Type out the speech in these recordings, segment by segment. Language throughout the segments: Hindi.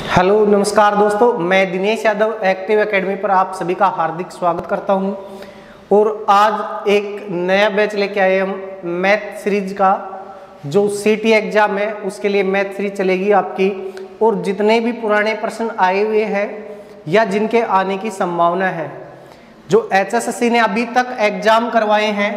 हेलो नमस्कार दोस्तों, मैं दिनेश यादव एक्टिव एकेडमी पर आप सभी का हार्दिक स्वागत करता हूं। और आज एक नया बैच लेके आए हम मैथ सीरीज का। जो सीटी एग्जाम है उसके लिए मैथ सीरीज चलेगी आपकी। और जितने भी पुराने प्रश्न आए हुए हैं या जिनके आने की संभावना है, जो एचएसएससी ने अभी तक एग्जाम करवाए हैं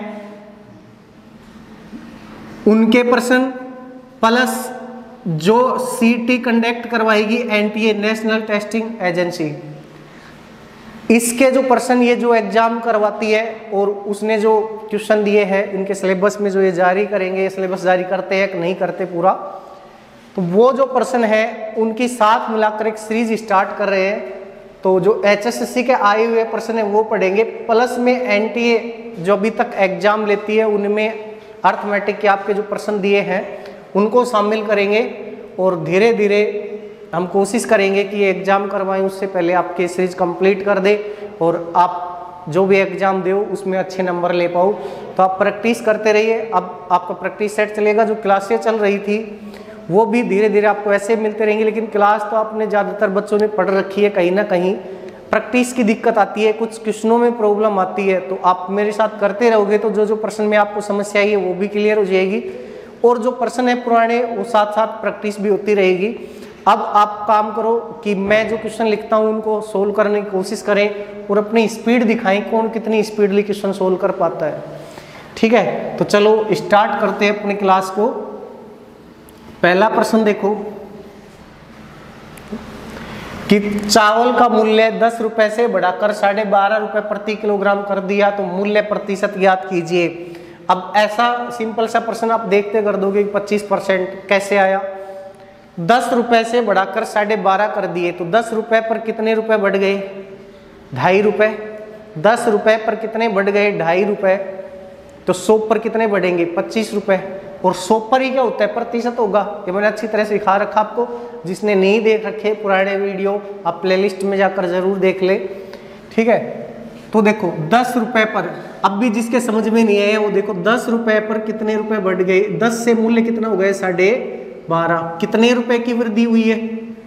उनके प्रश्न, प्लस जो सीटी कंडक्ट करवाएगी एनटीए नेशनल टेस्टिंग एजेंसी, इसके जो प्रश्न ये जो एग्जाम करवाती है और उसने जो क्वेश्चन दिए हैं इनके सिलेबस में जो ये जारी करेंगे, सिलेबस जारी करते हैं कि नहीं करते पूरा, तो वो जो प्रश्न है उनकी साथ मिलाकर एक सीरीज स्टार्ट कर रहे हैं। तो जो एचएसएससी के आए हुए प्रश्न है वो पढ़ेंगे, प्लस में एनटीए जो अभी तक एग्जाम लेती है उनमें अर्थमेटिक के आपके जो प्रश्न दिए हैं उनको शामिल करेंगे। और धीरे धीरे हम कोशिश करेंगे कि ये एग्ज़ाम करवाएं उससे पहले आपके सीरीज कंप्लीट कर दे और आप जो भी एग्ज़ाम दो उसमें अच्छे नंबर ले पाओ। तो आप प्रैक्टिस करते रहिए। अब आपका प्रैक्टिस सेट चलेगा। जो क्लासें चल रही थी वो भी धीरे धीरे आपको ऐसे मिलते रहेंगे, लेकिन क्लास तो आपने ज़्यादातर बच्चों ने पढ़ रखी है। कहीं ना कहीं प्रैक्टिस की दिक्कत आती है, कुछ क्वेश्चनों में प्रॉब्लम आती है। तो आप मेरे साथ करते रहोगे तो जो जो प्रश्न में आपको समस्या आई है वो भी क्लियर हो जाएगी और जो प्रश्न है पुराने वो साथ साथ प्रैक्टिस भी होती रहेगी। अब आप काम करो कि मैं जो क्वेश्चन लिखता हूँ उनको सोल्व करने की कोशिश करें और अपनी स्पीड दिखाएं, कौन कितनी स्पीडली क्वेश्चन सोल्व कर पाता है। ठीक है, तो चलो स्टार्ट करते हैं अपनी क्लास को। पहला प्रश्न देखो कि चावल का मूल्य 10 रुपए से बढ़ाकर 12.5 रुपए प्रति किलोग्राम कर दिया, तो मूल्य प्रतिशत ज्ञात कीजिए। अब ऐसा सिंपल सा प्रश्न आप देखते कर दोगे 25% कैसे आया। 10 रुपए से बढ़ाकर 12.5 कर दिए, तो 10 रुपए पर कितने रुपए बढ़ गए? 2.5 रुपए। 10 रुपए पर कितने बढ़ गए? 2.5 रुपए। तो 100 पर कितने बढ़ेंगे? 25 रुपए। और 100 पर ही क्या होता है? प्रतिशत होगा। ये मैंने अच्छी तरह से दिखा रखा आपको। जिसने नहीं देख रखे पुराने वीडियो आप प्लेलिस्ट में जाकर जरूर देख ले। ठीक है, तो देखो 10 रुपए पर, अब भी जिसके समझ में नहीं आया वो देखो 10 रुपए पर कितने रुपए बढ़ गए? 10 से मूल्य कितना हो गया? 12.5। कितने रुपए की वृद्धि हुई है?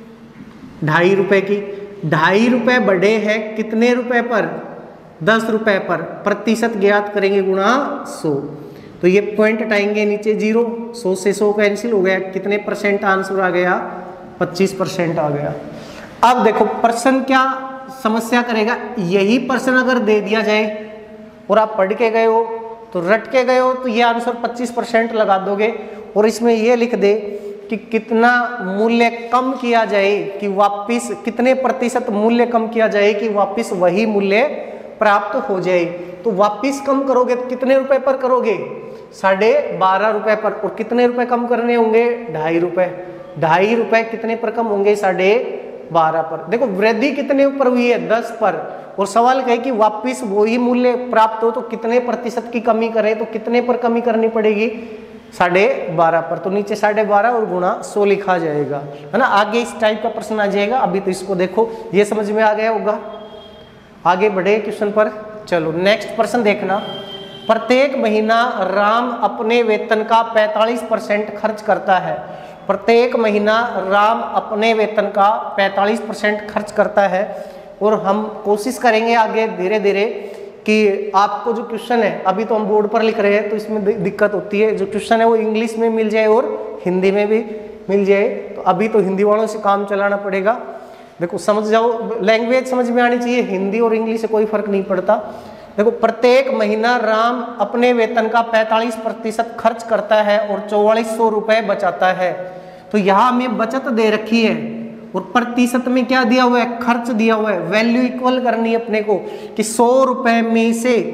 2.5 रुपए की। 2.5 रुपए बढ़े हैं कितने रुपए पर? 10 रुपए पर। प्रतिशत ज्ञात करेंगे गुणा 100। तो ये पॉइंट हटाएंगे नीचे 0, 100 से 100 कैंसिल हो गया। कितने परसेंट आंसर आ गया? 25% आ गया। अब देखो प्रश्न क्या समस्या करेगा। यही प्रश्न अगर दे दिया जाए और आप पढ़ के गए हो तो रट के गए हो तो ये आंसर 25% लगा दोगे और इसमें ये लिख दे कि कितना मूल्य कम किया जाए कि वापस, कितने प्रतिशत मूल्य कम किया जाए कि वापस वही मूल्य प्राप्त हो जाए। तो वापस कम करोगे तो कितने रुपए पर करोगे? 12.5 रुपए पर। और कितने रुपए कम करने होंगे? 2.5 रुपए। 2.5 रुपए कितने पर कम होंगे? 12.5 पर। देखो वृद्धि कितने ऊपर हुई है? 10 पर। और सवाल कहे कि वापस वही मूल्य प्राप्त हो तो कितने प्रतिशत की कमी करें, तो कितने पर कमी करनी पड़ेगी? 12.5 पर। तो नीचे 12.5 और गुणा 100 लिखा जाएगा, है ना। आगे इस टाइप का प्रश्न आ जाएगा। अभी तो इसको देखो, ये समझ में आ गया होगा। आगे बढ़े क्वेश्चन पर। चलो नेक्स्ट प्रश्न देखना। प्रत्येक महीना राम अपने वेतन का 45% खर्च करता है। प्रत्येक महीना राम अपने वेतन का 45% खर्च करता है। और हम कोशिश करेंगे आगे धीरे धीरे कि आपको जो क्वेश्चन है, अभी तो हम बोर्ड पर लिख रहे हैं तो इसमें दिक्कत होती है। जो क्वेश्चन है वो इंग्लिश में मिल जाए और हिंदी में भी मिल जाए। तो अभी तो हिंदी वालों से काम चलाना पड़ेगा। देखो समझ जाओ, लैंग्वेज समझ में आनी चाहिए। हिंदी और इंग्लिश से कोई फर्क नहीं पड़ता। देखो प्रत्येक महीना राम अपने वेतन का 45% खर्च करता है और 4400 रुपए बचाता है। तो यहाँ हमें बचत दे रखी है और प्रतिशत में क्या दिया हुआ है? खर्च दिया हुआ है। वैल्यू इक्वल करनी है अपने को कि 100 रुपए में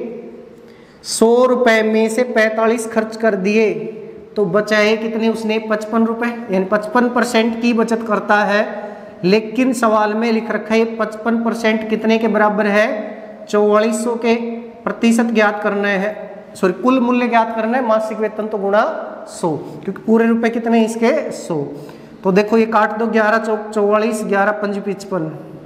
से 45 खर्च कर दिए तो बचाए कितने उसने? 55 रुपए। यानी 55% की बचत करता है। लेकिन सवाल में लिख रखा है 55% कितने के बराबर है? 4400 के। प्रतिशत ज्ञात करना है, सॉरी कुल मूल्य ज्ञात करना है। मासिक वेतन तो गुणा 100, क्योंकि पूरे रुपए कितने इसके? 100। तो देखो ये काट दो, 11 चौक 44, 11 पंज 55,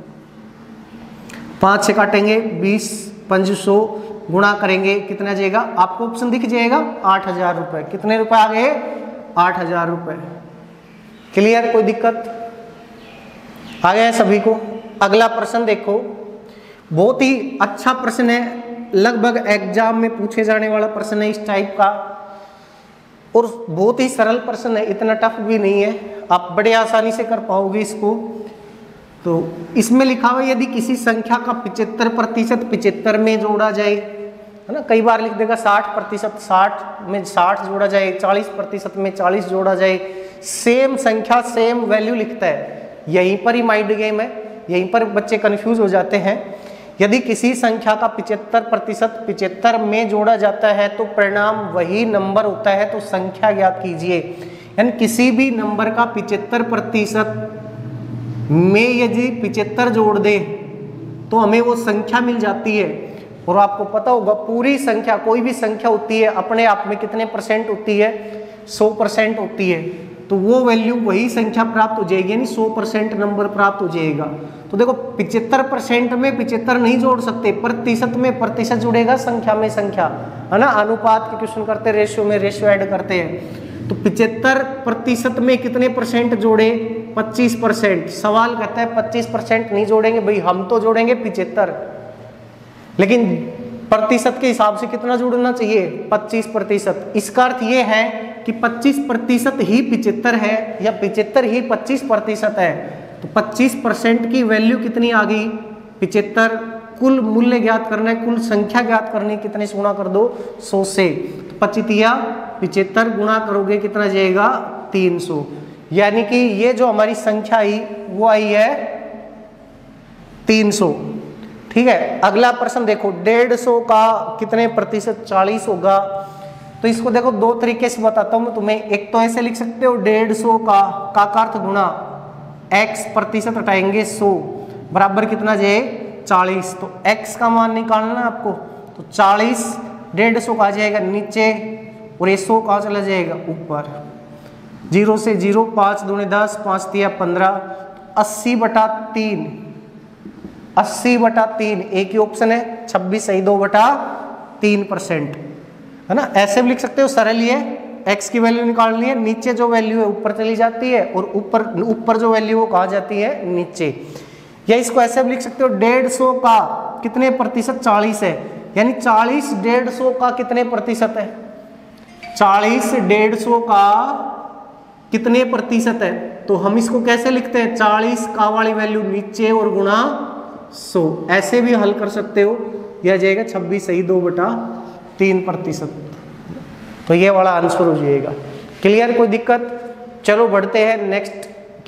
5 से काटेंगे 20, 500 गुणा करेंगे कितना जाएगा? आपको ऑप्शन दिख जाएगा 8000 रुपए। कितने रुपए आ गए? 8000 रुपए। क्लियर? कोई दिक्कत? आ गया सभी को। अगला प्रश्न देखो, बहुत ही अच्छा प्रश्न है, लगभग एग्जाम में पूछे जाने वाला प्रश्न है इस टाइप का, और बहुत ही सरल प्रश्न है, इतना टफ भी नहीं है, आप बड़े आसानी से कर पाओगे इसको। तो इसमें लिखा हुआ यदि किसी संख्या का 75% 75 में जोड़ा जाए, है ना, कई बार लिख देगा 60%, 60 में 60 जोड़ा जाए, 40% में 40 जोड़ा जाए, सेम संख्या सेम वैल्यू लिखता है। यहीं पर ही माइंड गेम है, यहीं पर बच्चे कंफ्यूज हो जाते हैं। यदि किसी संख्या का 75% 75 में जोड़ा जाता है तो परिणाम वही नंबर होता है, तो संख्या ज्ञात कीजिए। यानी किसी भी नंबर का 75% में यदि 75 जोड़ दे तो हमें वो संख्या मिल जाती है। और आपको पता होगा पूरी संख्या, कोई भी संख्या होती है अपने आप में कितने परसेंट होती है, 100% होती है, तो वो वैल्यू वही संख्या प्राप्त हो जाएगी, यानी 100% नंबर प्राप्त हो जाएगा। तो देखो 75% में 75 नहीं जोड़ सकते, प्रतिशत में प्रतिशत जुड़ेगा, संख्या में संख्या, है ना, अनुपात के क्वेश्चन करते, रेशियो में रेशियो ऐड करते हैं। तो 75% में कितने परसेंट जोड़े, 25%। सवाल कहता है 25% नहीं जोड़ेंगे, भाई हम तो जोड़ेंगे 75, लेकिन प्रतिशत के हिसाब से कितना जोड़ना चाहिए, 25%। इसका अर्थ ये है कि 25% ही 75 है या 75 ही 25% है। तो 25% की वैल्यू कितनी आ गई, 75। कुल मूल्य ज्ञात करना है, कुल संख्या ज्ञात करनी, कितने से गुणा कर दो, 100 से। तो 25 गुणा करोगे कितना जाएगा, 300। यानी कि ये जो हमारी संख्या आई वो आई है 300। ठीक है, अगला प्रश्न देखो, 150 का कितने प्रतिशत 40 होगा। तो इसको देखो दो तरीके से बताता हूं मैं तुम्हें। एक तो ऐसे लिख सकते हो 150 का अर्थ गुणा x प्रतिशत हटाएंगे 100 बराबर कितना जाए 40। तो x का मान निकालना है आपको, तो 40 150 का आ जाएगा नीचे और ये 100 कहाँ चला जाएगा ऊपर। 0 से 0, 5 दूनी 10, 5 तिया 15, 80/3, 80/3 एक ही ऑप्शन है, 26 सही 2/3%, है ना। ऐसे भी लिख सकते हो, सरल ही है। x की वैल्यू निकालनी है, नीचे जो वैल्यू है ऊपर चली जाती है और ऊपर जो वैल्यू वो कहाँ जाती है, नीचे। या इसको ऐसे भी लिख सकते हो, 150 का कितने प्रतिशत 40 है, यानी 40 150 का कितने प्रतिशत है, 40 150 का कितने प्रतिशत है। तो हम इसको कैसे लिखते हैं, 40 का वाली वैल्यू नीचे और गुणा 100। ऐसे भी हल कर सकते हो, यह जाएगा 26 सही 2/3%। तो ये वाला आंसर हो जाएगा। क्लियर, कोई दिक्कत। चलो बढ़ते हैं नेक्स्ट।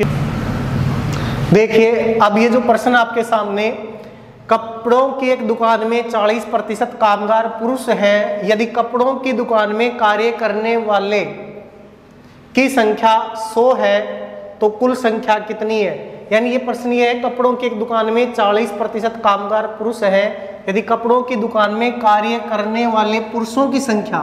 देखिए अब ये जो प्रश्न आपके सामने, कपड़ों की एक दुकान में 40% कामगार पुरुष हैं, यदि कपड़ों की दुकान में कार्य करने वाले की संख्या 100 है तो कुल संख्या कितनी है। यानी ये प्रश्न ये है, कपड़ों की एक दुकान में 40% कामगार पुरुष हैं, यदि कपड़ों की दुकान में कार्य करने वाले पुरुषों की संख्या,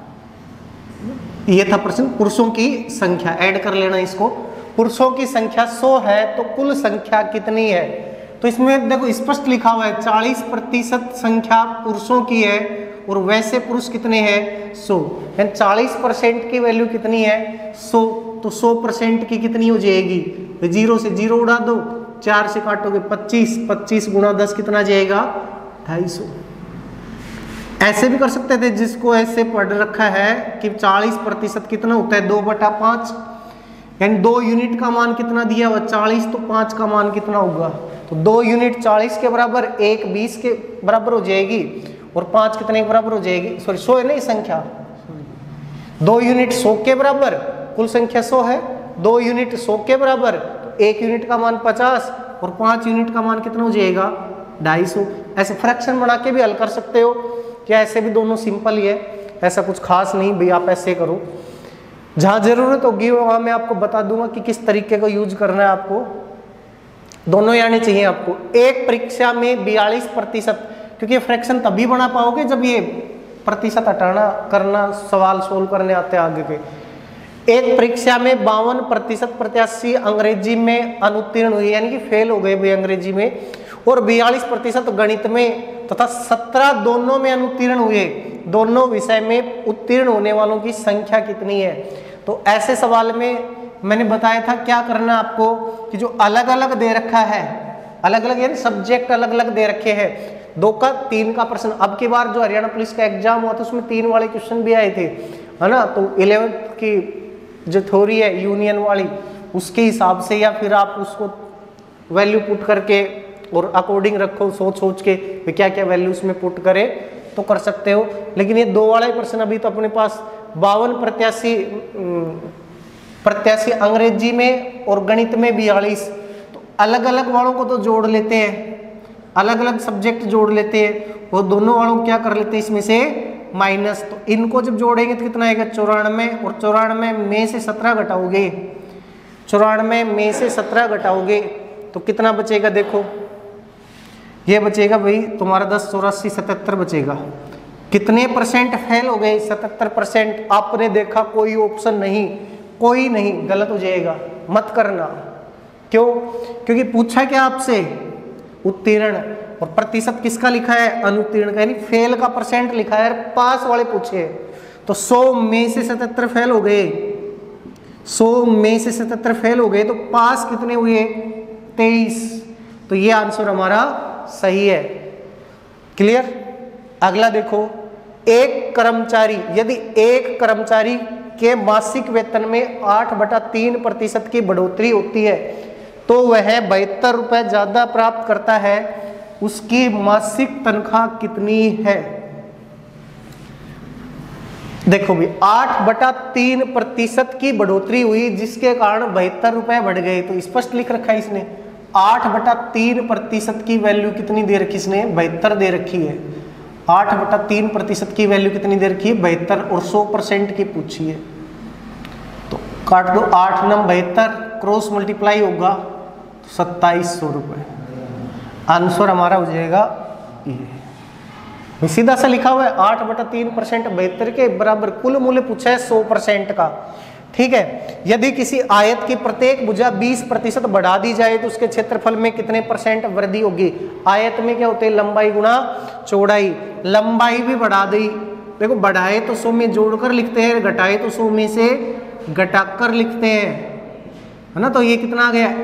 ये था प्रश्न, पुरुषों की संख्या ऐड कर लेना इसको, पुरुषों की संख्या 100 है तो कुल संख्या कितनी है। तो इसमें देखो स्पष्ट लिखा हुआ है 40% संख्या पुरुषों की है और वैसे पुरुष कितने हैं 100, यानी 40% की वैल्यू कितनी है 100। तो 100% की कितनी हो जाएगी, 0 से 0 उड़ा दो, 4 से काटोगे 25, 25 गुणा 10 कितना जाएगा 250। ऐसे भी कर सकते थे, जिसको ऐसे पढ़ रखा है कि 40% कितना होता है 2/5, यानी 2 यूनिट का मान कितना दिया हुआ 40, तो 5 का मान कितना होगा, तो 2 यूनिट 40 के बराबर, 1 20 के बराबर हो जाएगी और 5 कितने के बराबर हो जाएगी, सॉरी 100 है नहीं संख्या, 2 यूनिट 100 के बराबर, कुल संख्या 100 है, 2 यूनिट 100 के बराबर, तो 1 यूनिट का मान 50 और 5 यूनिट का मान कितना हो जाएगा 250। ऐसे फ्रैक्शन बना के भी हल कर सकते हो, क्या ऐसे भी दोनों सिंपल ही है, ऐसा कुछ खास नहीं भाई आप ऐसे करो। जहां जरूरत होगी वहां मैं आपको बता दूंगा कि किस तरीके का यूज करना है, आपको दोनों ही आने चाहिए आपको। एक परीक्षा में 42%, क्योंकि फ्रैक्शन तभी बना पाओगे जब ये प्रतिशत हटाना करना सवाल सोल्व करने आते हैं आगे के। एक परीक्षा में 52% प्रत्याशी अंग्रेजी में अनुत्तीर्ण हुए, यानी कि फेल हो गए भाई अंग्रेजी में, और 42% गणित में तथा 17 दोनों में अनुत्तीर्ण हुए। दोनों विषय में उत्तीर्ण होने वालों की संख्या कितनी है। तो ऐसे सवाल में मैंने बताया था क्या करना आपको कि जो अलग अलग दे रखा है, अलग अलग यानी सब्जेक्ट अलग अलग दे रखे हैं, 2 का 3 का प्रश्न। अब की बार जो हरियाणा पुलिस का एग्जाम हुआ था उसमें 3 वाले क्वेश्चन भी आए थे, है ना। तो 11th की जो थ्योरी है यूनियन वाली, उसके हिसाब से या फिर आप उसको वैल्यू पुट करके और अकॉर्डिंग रखो, सोच सोच के क्या क्या वैल्यू उसमें पुट करे तो कर सकते हो। लेकिन ये 2 वाला प्रश्न अभी तो अपने पास 52 प्रत्याशी अंग्रेजी में और गणित में 42, तो अलग अलग वालों को तो जोड़ लेते हैं, अलग अलग सब्जेक्ट जोड़ लेते हैं, वो दोनों वालों को क्या कर लेते हैं इसमें से माइनस। तो इनको जब जोड़ेंगे तो कितना आएगा 94, और 94 में से 17 घटाओगे, 94 में से 17 घटाओगे तो कितना बचेगा, देखो ये बचेगा भाई तुम्हारा 10 84 77 बचेगा। कितने परसेंट फेल हो गए, 77%। आपने देखा कोई ऑप्शन नहीं, कोई नहीं, गलत हो जाएगा, मत करना। क्यों? क्योंकि पूछा क्या आपसे, उत्तीर्ण, और प्रतिशत किसका लिखा है, अनुत्तीर्ण का, यानी फेल का परसेंट लिखा है। पास वाले पूछे तो 100 में से 77 फेल हो गए, 100 में से 77 फेल हो गए, तो पास कितने हुए 23। तो ये आंसर हमारा सही है। क्लियर? अगला देखो, एक कर्मचारी, यदि एक कर्मचारी के मासिक वेतन में 8/3% की बढ़ोतरी होती है तो वह 72 रुपए ज्यादा प्राप्त करता है, उसकी मासिक तनख्वाह कितनी है? देखो भी 8/3% की बढ़ोतरी हुई जिसके कारण 72 रुपए बढ़ गए, तो स्पष्ट लिख रखा है इसने। 8/3% की वैल्यू कितनी दे रखी इसने, 72 दे रखी है। 8/3% की वैल्यू कितनी दे रखी है, 72, और 100% की पूछी है। तो काट दो, 8 9 72, क्रॉस मल्टीप्लाई होगा तो 2700 रुपये। आंसर हमारा हो जाएगा ये, सीधा सा लिखा हुआ है 8/3%, 72 के बराबर कुल मूल्य पूछा है 100% का। ठीक है, यदि किसी आयत की प्रत्येक भुजा 20% बढ़ा दी जाए तो उसके क्षेत्रफल में कितने % वृद्धि होगी? आयत में क्या होते हैं, लंबाई गुणा चौड़ाई। लंबाई भी बढ़ा दी, देखो बढ़ाए तो 100 में जोड़कर लिखते हैं, घटाए तो 100 में से घटाकर लिखते हैं, है ना। तो ये कितना आ गया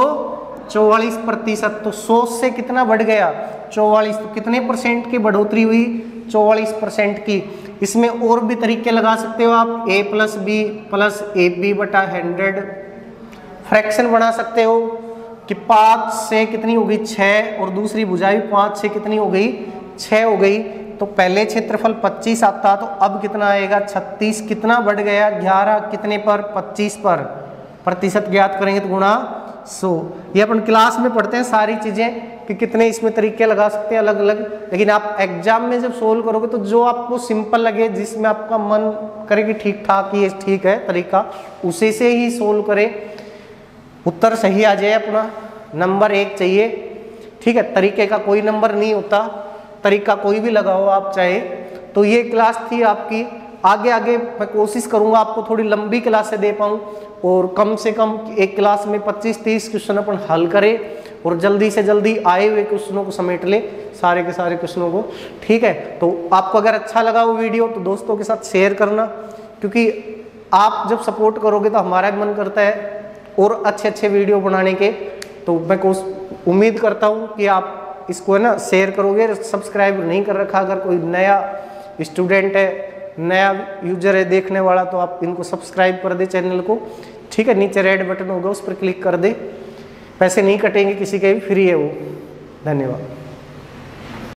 144%। तो 100 से कितना बढ़ गया 44, तो कितने % की बढ़ोतरी हुई, 44% की। इसमें और भी तरीके लगा सकते हो आप, a + b + ab/100। फ्रैक्शन बना सकते हो कि 5 से कितनी हो गई 6, और दूसरी भुजा भी 5 से कितनी हो गई 6 हो गई। तो पहले क्षेत्रफल 25 आता, तो अब कितना आएगा 36। कितना बढ़ गया 11, कितने पर 25 पर। प्रतिशत ज्ञात करेंगे तो गुणा 100। ये अपन क्लास में पढ़ते हैं सारी चीजें कि कितने इसमें तरीके लगा सकते हैं अलग अलग, लेकिन आप एग्जाम में जब सोल्व करोगे तो जो आपको सिंपल लगे, जिसमें आपका मन करे कि ठीक ठाक ये ठीक है तरीका, उसी से ही सोल्व करें, उत्तर सही आ जाए अपना। नंबर 1 चाहिए, ठीक है। तरीके का कोई नंबर नहीं होता, तरीका कोई भी लगाओ आप चाहे। तो ये क्लास थी आपकी। आगे आगे मैं कोशिश करूंगा आपको थोड़ी लंबी क्लासें दे पाऊँ, और कम से कम एक क्लास में 25-30 क्वेश्चन अपन हल करें, और जल्दी से जल्दी आए हुए क्वेश्चनों को समेट ले, सारे के सारे क्वेश्चनों को। ठीक है, तो आपको अगर अच्छा लगा वो वीडियो तो दोस्तों के साथ शेयर करना, क्योंकि आप जब सपोर्ट करोगे तो हमारा भी मन करता है और अच्छे अच्छे वीडियो बनाने के। तो मैं उम्मीद करता हूँ कि आप इसको है ना शेयर करोगे। सब्सक्राइब नहीं कर रखा, अगर कोई नया स्टूडेंट है, नया यूजर है देखने वाला, तो आप इनको सब्सक्राइब कर दे चैनल को। ठीक है, नीचे रेड बटन होगा उस पर क्लिक कर दे, पैसे नहीं कटेंगे किसी के भी, फ्री है वो। धन्यवाद।